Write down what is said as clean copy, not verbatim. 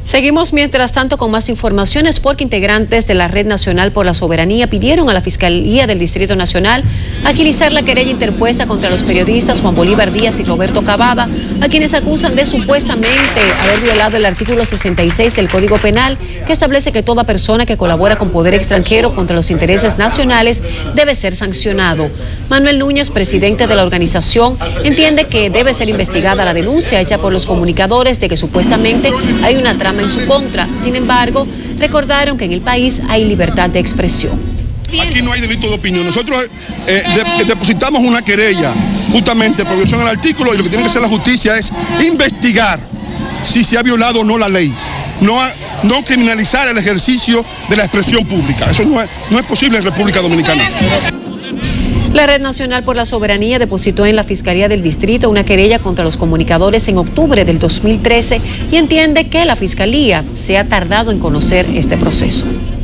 Seguimos mientras tanto con más informaciones porque integrantes de la Red Nacional por la Soberanía pidieron a la Fiscalía del Distrito Nacional agilizar la querella interpuesta contra los periodistas Juan Bolívar Díaz y Roberto Cavada, a quienes acusan de supuestamente haber violado el artículo 66 del Código Penal, que establece que toda persona que colabora con poder extranjero contra los intereses nacionales debe ser sancionado. Manuel Núñez, presidente de la organización, entiende que debe ser investigada la denuncia hecha por los comunicadores de que supuestamente hay una trama en su contra. Sin embargo, recordaron que en el país hay libertad de expresión. Aquí no hay delito de opinión. Nosotros depositamos una querella justamente por violación al artículo, y lo que tiene que hacer la justicia es investigar si se ha violado o no la ley. No criminalizar el ejercicio de la expresión pública. Eso no es posible en República Dominicana. La Red Nacional por la Soberanía depositó en la Fiscalía del Distrito una querella contra los comunicadores en octubre del 2013 y entiende que la Fiscalía se ha tardado en conocer este proceso.